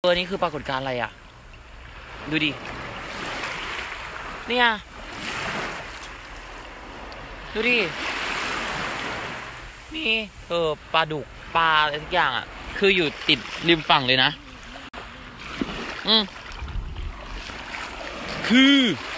นี่คือปรากฏการณ์อะไรอ่ะดูดิเนี่ยดูดิมีปลาดุกปลาอะไรทุกอย่างอ่ะคืออยู่ติดริมฝั่งเลยนะคือ